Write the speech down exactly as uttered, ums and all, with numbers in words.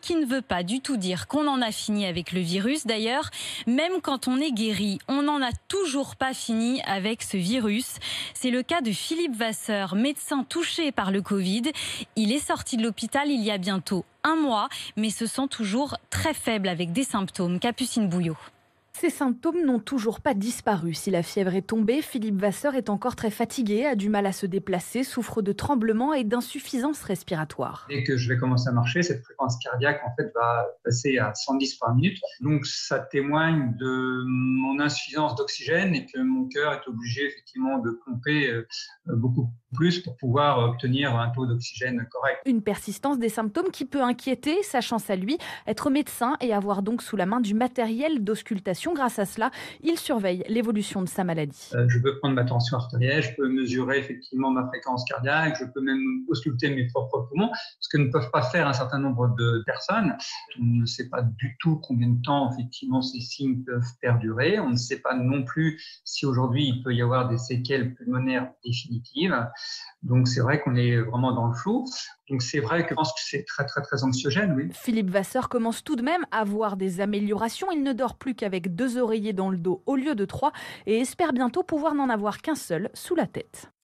qui ne veut pas du tout dire qu'on en a fini avec le virus. D'ailleurs, même quand on est guéri, on n'en a toujours pas fini avec ce virus. C'est le cas de Philippe Vasseur, médecin touché par le Covid. Il est sorti de l'hôpital il y a bientôt un mois, mais se sent toujours très faible avec des symptômes. Capucine Bouillot. Ces symptômes n'ont toujours pas disparu. Si la fièvre est tombée, Philippe Vasseur est encore très fatigué, a du mal à se déplacer, souffre de tremblements et d'insuffisance respiratoire. Dès que je vais commencer à marcher, cette fréquence cardiaque en fait va passer à cent dix par minute. Donc ça témoigne de mon insuffisance d'oxygène et que mon cœur est obligé effectivement de pomper beaucoup plus pour pouvoir obtenir un taux d'oxygène correct. Une persistance des symptômes qui peut inquiéter, sa chance à lui, être médecin et avoir donc sous la main du matériel d'auscultation. Grâce à cela, il surveille l'évolution de sa maladie. Euh, je peux prendre ma tension artérielle, je peux mesurer effectivement ma fréquence cardiaque, je peux même ausculter mes propres poumons, ce que ne peuvent pas faire un certain nombre de personnes. On ne sait pas du tout combien de temps effectivement ces signes peuvent perdurer. On ne sait pas non plus si aujourd'hui il peut y avoir des séquelles pulmonaires définitives. Donc c'est vrai qu'on est vraiment dans le flou. Donc c'est vrai que je pense que c'est très très très anxiogène, oui. Philippe Vasseur commence tout de même à voir des améliorations. Il ne dort plus qu'avec deux oreillers dans le dos au lieu de trois et espère bientôt pouvoir n'en avoir qu'un seul sous la tête.